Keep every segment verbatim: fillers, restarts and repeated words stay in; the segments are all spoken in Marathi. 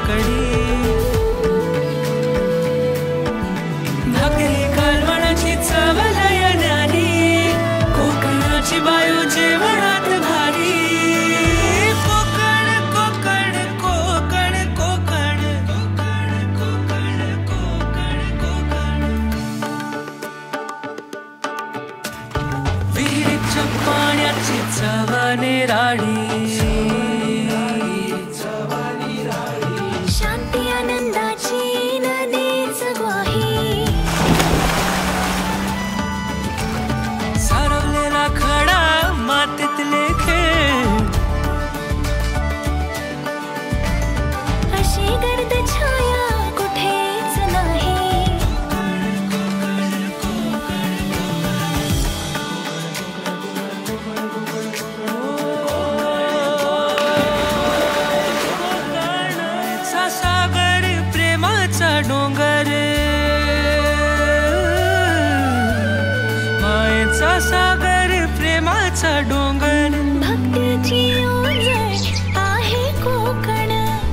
कडी भाकरी कालवणाची चव लयनारी कोकणाची बायो जेवणात भारी कोकण कोकण कोकण कोकण कोकण कोकण कोकण विहिरीच्या पाण्याची चव निराळी शांती आनंदाची नदीच ग्वाही सारवलेला खडा मातीतले खेळ अशी गर्द छाया कुठेच नाही चा सागर प्रेमाचा डोंगर मायेचा सागर प्रेमाचा डोंगर भक्तीची ओंजळ आहे कोकण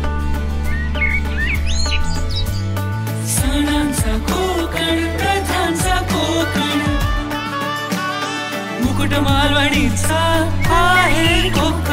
सणांचा कोकण प्रथांचा कोकण मुकुट मालवणीचा आहे कोकण